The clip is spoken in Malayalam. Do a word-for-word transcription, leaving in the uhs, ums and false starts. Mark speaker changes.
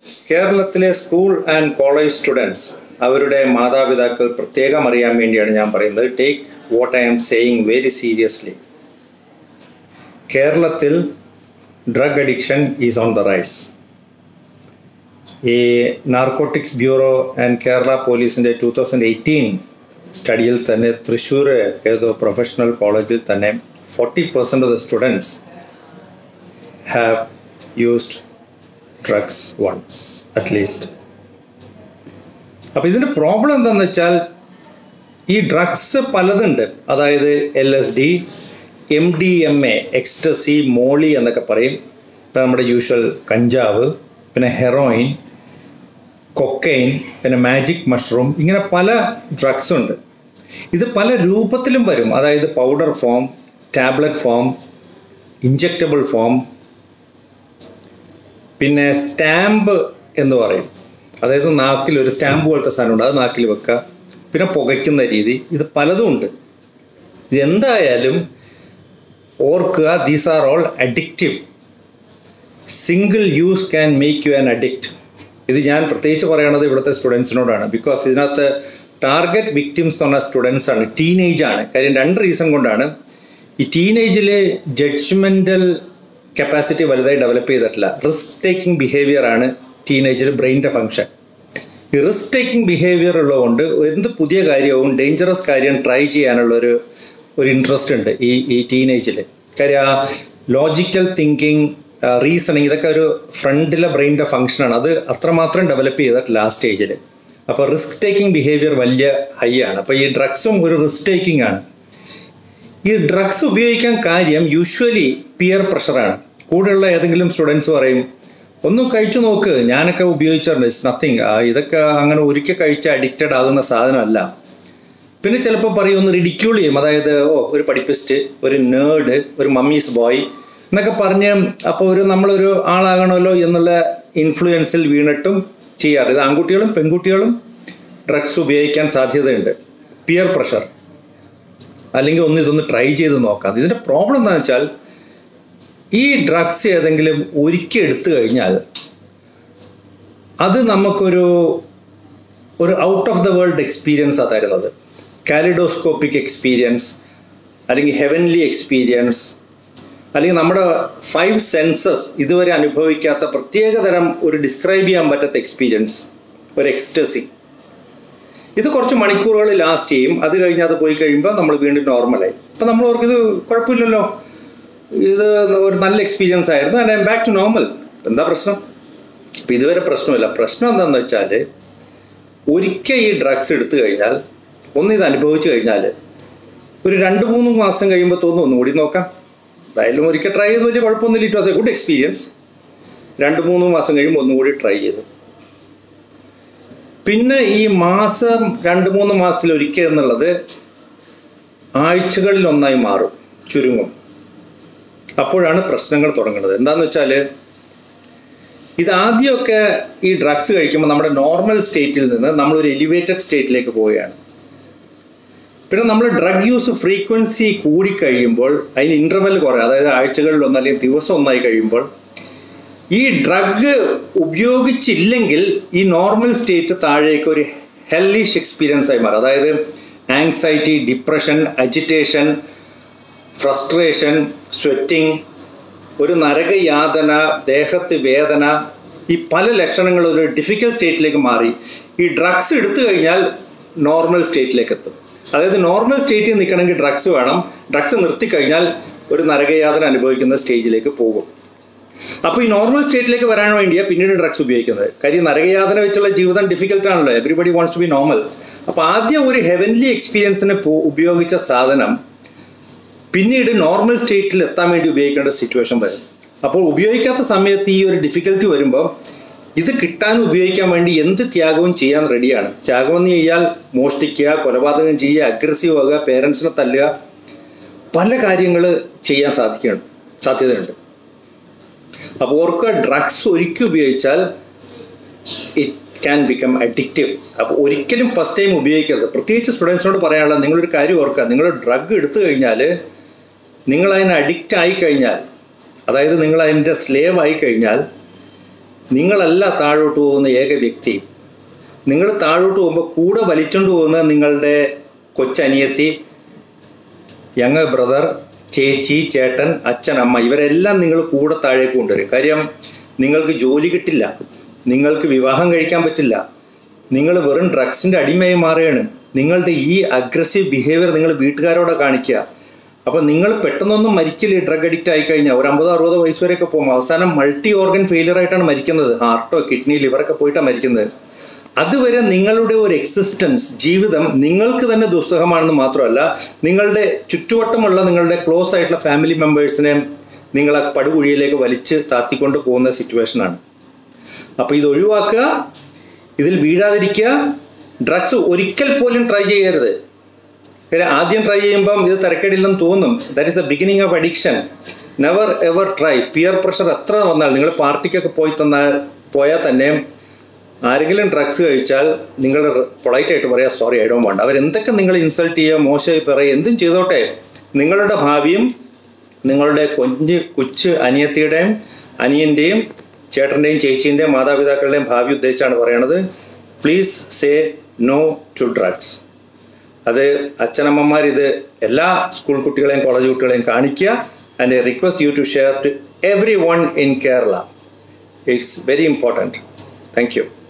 Speaker 1: കേരളത്തിലെ സ്കൂൾ ആൻഡ് കോളേജ് സ്റ്റുഡൻസ് അവരുടെ മാതാപിതാക്കൾ പ്രത്യേകം അറിയാൻ വേണ്ടിയാണ് ഞാൻ പറയുന്നത്. Take what I am saying very seriously. കേരളത്തിൽ drug addiction is on the rise. ഈ നാർക്കോട്ടിക്സ് ബ്യൂറോ ആൻഡ് കേരള പോലീസിൻ്റെ ടൂ തൗസൻഡ് എയ്റ്റീൻ സ്റ്റഡിയിൽ തന്നെ തൃശ്ശൂർ ഏതോ പ്രൊഫഷണൽ കോളേജിൽ തന്നെ forty percent of the students have used drugs once at least. അപ്പോൾ ഇതിൻ്റെ പ്രോബ്ലം എന്താണെന്ന് വെച്ചാൽ ഈ ഡ്രഗ്സ് പലതുണ്ട്. അതായത് L S D, M D M A, ecstasy, molly എന്നൊക്കെ പറയും. ഇപ്പം നമ്മുടെ യൂഷ്വൽ കഞ്ചാവ്, പിന്നെ ഹെറോയിൻ, കൊക്കൈൻ, പിന്നെ മാജിക് മഷ്റൂം, ഇങ്ങനെ പല ഡ്രഗ്സ് ഉണ്ട്. ഇത് പല രൂപത്തിലും വരും. അതായത് powder form, tablet form, injectable form, പിന്നെ സ്റ്റാമ്പ് എന്ന് പറയും. അതായത് നാക്കിൽ ഒരു സ്റ്റാമ്പ് പോലത്തെ സാധനമുണ്ട്, അത് നാക്കിൽ വെക്കുക, പിന്നെ പുകയ്ക്കുന്ന രീതി, ഇത് പലതും ഉണ്ട്. ഇതെന്തായാലും ഓർക്കുക, these are all addictive. Single use can make you an addict. ഇത് ഞാൻ പ്രത്യേകിച്ച് പറയണത് ഇവിടുത്തെ സ്റ്റുഡൻസിനോടാണ്. ബിക്കോസ് ഇതിനകത്ത് ടാർഗറ്റ് വിക്ടിംസ് എന്ന് പറഞ്ഞ സ്റ്റുഡൻസ് ആണ്, ടീനേജ് ആണ്. കാര്യം രണ്ട് റീസൺ കൊണ്ടാണ്. ഈ ടീനേജിൽ ജഡ്ജ്മെൻ്റൽ കപ്പാസിറ്റി വലുതായി ഡെവലപ്പ് ചെയ്തിട്ടില്ല. റിസ്ക് ടേക്കിംഗ് ബിഹേവിയർ ആണ് ടീനേജിൽ ബ്രെയിനിൻ്റെ ഫങ്ഷൻ. ഈ റിസ്ക് ടേക്കിംഗ് ബിഹേവിയർ ഉള്ളതുകൊണ്ട് എന്ത് പുതിയ കാര്യവും ഡേഞ്ചറസ് കാര്യം ട്രൈ ചെയ്യാനുള്ളൊരു ഒരു ഇൻട്രസ്റ്റ് ഉണ്ട് ഈ ഈ ടീനേജിൽ. കാര്യം ആ ലോജിക്കൽ തിങ്കിങ്, റീസണിങ്, ഇതൊക്കെ ഒരു ഫ്രണ്ടിലെ ബ്രെയിനിൻ്റെ ഫങ്ഷനാണ്. അത് അത്രമാത്രം ഡെവലപ്പ് ചെയ്തിട്ടില്ല ആ സ്റ്റേജിൽ. അപ്പോൾ റിസ്ക് ടേക്കിംഗ് ബിഹേവിയർ വലിയ ഹൈ ആണ്. അപ്പോൾ ഈ ഡ്രഗ്സും ഒരു റിസ്ക് ടേക്കിംഗ് ആണ്. ഈ ഡ്രഗ്സ് ഉപയോഗിക്കാൻ കാര്യം യൂഷ്വലി പിയർ പ്രഷറാണ്. കൂടെയുള്ള ഏതെങ്കിലും സ്റ്റുഡൻസ് പറയും, ഒന്നും കഴിച്ചു നോക്ക്, ഞാനൊക്കെ ഉപയോഗിച്ചിട്ടുണ്ട്, ഇറ്റ്സ് നത്തിങ്, ഇതൊക്കെ അങ്ങനെ ഒരിക്കൽ കഴിച്ച് അഡിക്റ്റഡ് ആകുന്ന സാധനമല്ല. പിന്നെ ചിലപ്പോൾ പറയും, ഒന്ന് റിഡിക്യൂൾ ചെയ്യും. അതായത് ഓ ഒരു പഠിപ്പിസ്റ്റ്, ഒരു നേർഡ്, ഒരു മമ്മീസ് ബോയ് എന്നൊക്കെ പറഞ്ഞ് അപ്പോൾ ഒരു നമ്മളൊരു ആളാകണമല്ലോ എന്നുള്ള ഇൻഫ്ലുവൻസിൽ വീണിട്ടും ചെയ്യാറ്. ഇത് ആൺകുട്ടികളും പെൺകുട്ടികളും ഡ്രഗ്സ് ഉപയോഗിക്കാൻ സാധ്യതയുണ്ട്. പിയർ പ്രഷർ, അല്ലെങ്കിൽ ഒന്ന് ഇതൊന്ന് ട്രൈ ചെയ്ത് നോക്കാം. ഇതിൻ്റെ പ്രോബ്ലം എന്താണെന്ന് വെച്ചാൽ ഈ ഡ്രഗ്സ് ഏതെങ്കിലും ഒരിക്കൽ എടുത്തു കഴിഞ്ഞാൽ അത് നമുക്കൊരു ഒരു ഔട്ട് ഓഫ് ദ വേൾഡ് എക്സ്പീരിയൻസാണ് തരുന്നത്. കാലിഡോസ്കോപ്പിക് എക്സ്പീരിയൻസ്, അല്ലെങ്കിൽ ഹെവൻലി എക്സ്പീരിയൻസ്, അല്ലെങ്കിൽ നമ്മുടെ ഫൈവ് സെൻസസ് ഇതുവരെ അനുഭവിക്കാത്ത പ്രത്യേകതരം ഒരു ഡിസ്ക്രൈബ് ചെയ്യാൻ പറ്റാത്ത എക്സ്പീരിയൻസ്, ഒരു എക്സ്റ്റസി. ഇത് കുറച്ച് മണിക്കൂറുകൾ ലാസ്റ്റ് ചെയ്യും. അത് കഴിഞ്ഞ് അത് പോയി കഴിയുമ്പോൾ നമ്മൾ വീണ്ടും നോർമലായി. അപ്പം നമ്മൾ ഓർക്ക് ഇത് കുഴപ്പമില്ലല്ലോ, ഇത് ഒരു നല്ല എക്സ്പീരിയൻസ് ആയിരുന്നു, and I'm back to normal. എന്താ പ്രശ്നം? അപ്പം ഇതുവരെ പ്രശ്നമില്ല. പ്രശ്നം എന്താണെന്ന് വെച്ചാൽ ഒരിക്കൽ ഈ ഡ്രഗ്സ് എടുത്തു കഴിഞ്ഞാൽ, ഒന്ന് ഇത് അനുഭവിച്ചു കഴിഞ്ഞാൽ, ഒരു രണ്ട് മൂന്ന് മാസം കഴിയുമ്പോൾ തോന്നും ഒന്നും കൂടി നോക്കാം. എന്തായാലും ഒരിക്കൽ ട്രൈ ചെയ്ത് വലിയ കുഴപ്പമൊന്നുമില്ല, it was a good experience. രണ്ട് മൂന്ന് മാസം കഴിയുമ്പോൾ ഒന്നും കൂടി ട്രൈ ചെയ്തു. പിന്നെ ഈ മാസം രണ്ട് മൂന്ന് മാസത്തിൽ ഒരിക്കൽ എന്നുള്ളത് ആഴ്ചകളിൽ ഒന്നായി മാറും, ചുരുങ്ങും. അപ്പോഴാണ് പ്രശ്നങ്ങൾ തുടങ്ങുന്നത്. എന്താണെന്ന് വെച്ചാൽ ഇതാദ്യമൊക്കെ ഈ ഡ്രഗ്സ് കഴിക്കുമ്പോൾ നമ്മുടെ നോർമൽ സ്റ്റേറ്റിൽ നിന്ന് നമ്മളൊരു എലിവേറ്റഡ് സ്റ്റേറ്റിലേക്ക് പോവുകയാണ്. പിന്നെ നമ്മൾ ഡ്രഗ് യൂസ് ഫ്രീക്വൻസി കൂടിക്കഴിയുമ്പോൾ അതിന് ഇൻ്റർവെൽ കുറയും. അതായത് ആഴ്ചകളിൽ ഒന്ന് അല്ലെങ്കിൽ ദിവസം ഒന്നായി കഴിയുമ്പോൾ ഈ ഡ്രഗ് ഉപയോഗിച്ചില്ലെങ്കിൽ ഈ നോർമൽ സ്റ്റേറ്റ് താഴേക്ക് ഒരു ഹെല്ലിഷ് എക്സ്പീരിയൻസ് ആയി മാറും. അതായത് anxiety, depression, agitation, frustration, sweating, ഒരു നരകയാതന, ദേഹത്ത് വേദന, ഈ പല ലക്ഷണങ്ങളും ഒരു ഡിഫിക്കൽട്ട് സ്റ്റേറ്റിലേക്ക് മാറി ഈ ഡ്രഗ്സ് എടുത്തു കഴിഞ്ഞാൽ നോർമൽ സ്റ്റേറ്റിലേക്ക് എത്തും. അതായത് നോർമൽ സ്റ്റേറ്റിൽ നിൽക്കണമെങ്കിൽ ഡ്രഗ്സ് വേണം. ഡ്രഗ്സ് നിർത്തിക്കഴിഞ്ഞാൽ ഒരു നരകയാതന അനുഭവിക്കുന്ന സ്റ്റേജിലേക്ക് പോകും. അപ്പോൾ ഈ നോർമൽ സ്റ്റേറ്റിലേക്ക് വരാൻ വേണ്ടിയാണ് പിന്നീട് ഡ്രഗ്സ് ഉപയോഗിക്കുന്നത്. കാര്യം നരകയാതന വെച്ചുള്ള ജീവിതം ഡിഫിക്കൽട്ട് ആണല്ലോ, everybody wants to be normal. അപ്പോൾ ആദ്യം ഒരു ഹെവൻലി എക്സ്പീരിയൻസിന് ഉപയോഗിച്ച സാധനം പിന്നീട് നോർമൽ സ്റ്റേറ്റിൽ എത്താൻ വേണ്ടി ഉപയോഗിക്കേണ്ട സിറ്റുവേഷൻ വരും. അപ്പോൾ ഉപയോഗിക്കാത്ത സമയത്ത് ഈ ഒരു ഡിഫിക്കൽറ്റി വരുമ്പോൾ ഇത് കിട്ടാൻ ഉപയോഗിക്കാൻ വേണ്ടി എന്ത് ത്യാഗവും ചെയ്യാൻ റെഡിയാണ്. ത്യാഗം എന്ന് ചെയ്യാൽ മോഷ്ടിക്കുക, കൊലപാതകം ചെയ്യുക, അഗ്രസീവ് ആകുക, പേരൻസിനെ തല്ലുക, പല കാര്യങ്ങൾ ചെയ്യാൻ സാധിക്കുന്നുണ്ട് സാധ്യതയുണ്ട്. അപ്പോൾ ഓർക്ക് ഡ്രഗ്സ് ഒരിക്കൽ ഉപയോഗിച്ചാൽ ഇറ്റ് ക്യാൻ ബിക്കം അഡിക്റ്റീവ്. അപ്പോൾ ഒരിക്കലും ഫസ്റ്റ് ടൈം ഉപയോഗിക്കരുത്. പ്രത്യേകിച്ച് സ്റ്റുഡൻസിനോട് പറയാനുള്ളത്, നിങ്ങളൊരു കാര്യം ഓർക്കുക, നിങ്ങൾ ഡ്രഗ് എടുത്തു കഴിഞ്ഞാൽ, നിങ്ങൾ അതിന് അഡിക്റ്റ് ആയി കഴിഞ്ഞാൽ, അതായത് നിങ്ങൾ അതിൻ്റെ സ്ലേവ് ആയി കഴിഞ്ഞാൽ നിങ്ങളല്ല താഴോട്ട് പോകുന്ന ഏക വ്യക്തി. നിങ്ങൾ താഴോട്ട് പോകുമ്പോൾ കൂടെ വലിച്ചുകൊണ്ട് പോകുന്ന നിങ്ങളുടെ കൊച്ചനിയത്തി, യങ് ബ്രദർ, ചേച്ചി, ചേട്ടൻ, അച്ഛൻ, അമ്മ, ഇവരെല്ലാം നിങ്ങൾ കൂടെ താഴേക്ക് കൊണ്ടുവരും. കാര്യം നിങ്ങൾക്ക് ജോലി കിട്ടില്ല, നിങ്ങൾക്ക് വിവാഹം കഴിക്കാൻ പറ്റില്ല, നിങ്ങൾ വെറും ഡ്രഗ്സിൻ്റെ അടിമയായി മാറുകയാണ്. നിങ്ങളുടെ ഈ അഗ്രസീവ് ബിഹേവിയർ നിങ്ങൾ വീട്ടുകാരോടെ കാണിക്കുക. അപ്പം നിങ്ങൾ പെട്ടെന്നൊന്നും മരിക്കില്ല. ഡ്രഗ് അഡിക്റ്റ് ആയി കഴിഞ്ഞാൽ ഒരു അമ്പതോ അറുപതോ വയസ്സ് വരെയൊക്കെ പോകും. അവസാനം മൾട്ടി ഓർഗൻ ഫെയിലിയർ ആയിട്ടാണ് മരിക്കുന്നത്. ഹാർട്ടോ, കിഡ്നി, ലിവറൊക്കെ പോയിട്ടാണ് മരിക്കുന്നത്. അതുവരെ നിങ്ങളുടെ ഒരു എക്സിസ്റ്റൻസ്, ജീവിതം നിങ്ങൾക്ക് തന്നെ ദുസ്സഹമാണെന്ന് മാത്രമല്ല, നിങ്ങളുടെ ചുറ്റുവട്ടമുള്ള നിങ്ങളുടെ ക്ലോസ് ആയിട്ടുള്ള ഫാമിലി മെമ്പേഴ്സിനെ നിങ്ങൾ ആ പടുകുഴിയിലേക്ക് വലിച്ച് താത്തിക്കൊണ്ട് പോകുന്ന സിറ്റുവേഷനാണ്. അപ്പോൾ ഇത് ഒഴിവാക്കുക, ഇതിൽ വീഴാതിരിക്കുക. ഡ്രഗ്സ് ഒരിക്കൽ പോലും ട്രൈ ചെയ്യരുത്. ആദ്യം ട്രൈ ചെയ്യുമ്പം ഇത് തിരക്കേടില്ലെന്ന് തോന്നും. That is the beginning of addiction. Never ever try. Peer pressure എത്ര വന്നാൽ, നിങ്ങൾ പാർട്ടിക്കൊക്കെ പോയി തന്നാൽ പോയാൽ തന്നെ ആരെങ്കിലും ഡ്രഗ്സ് കഴിച്ചാൽ നിങ്ങൾ പൊളൈറ്റ് ആയിട്ട് പറയാം, സോറി ഐ ഡോണ്ട് വാണ്ട്. അവരെന്തൊക്കെ നിങ്ങൾ ഇൻസൾട്ട് ചെയ്യുക, മോശമായി പറയുക, എന്തും ചെയ്തോട്ടെ, നിങ്ങളുടെ ഭാവിയും നിങ്ങളുടെ കുഞ്ഞ് കൊച്ചു അനിയത്തിയുടെയും അനിയൻ്റെയും ചേട്ടൻ്റെയും ചേച്ചീൻ്റെയും മാതാപിതാക്കളുടെയും ഭാവി ഉദ്ദേശിച്ചാണ് പറയണത്. Please say no to drugs. അത് അച്ഛനമ്മമാർ ഇത് എല്ലാ സ്കൂൾ കുട്ടികളെയും കോളേജ് കുട്ടികളെയും കാണിക്കുക. And I request you to share to every one in Kerala. It's very important. Thank U.